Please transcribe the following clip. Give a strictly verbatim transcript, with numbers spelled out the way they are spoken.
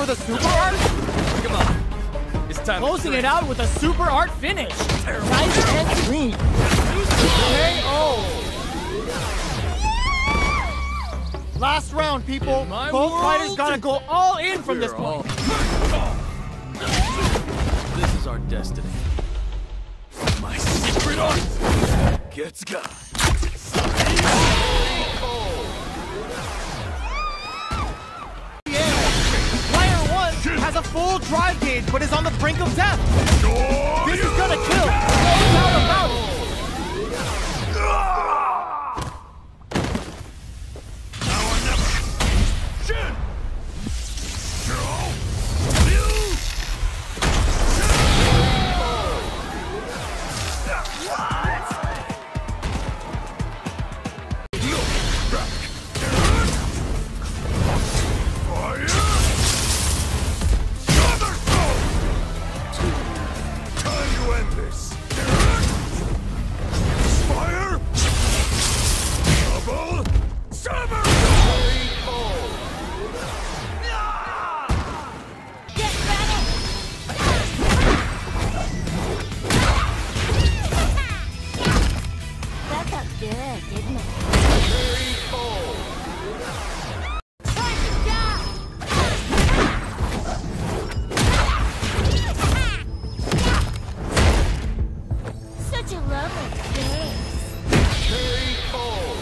for the super art? Come on. It's time Closing to it out with a super art finish. Nice and clean. K O. Last round, people. My Both world. fighters gotta go all in from this We're point. all- This is our destiny. My secret art gets God. Player one has a full drive gauge, but is on the brink of death. This is gonna kill. No doubt about it. That felt good, didn't it? Such a lovely face.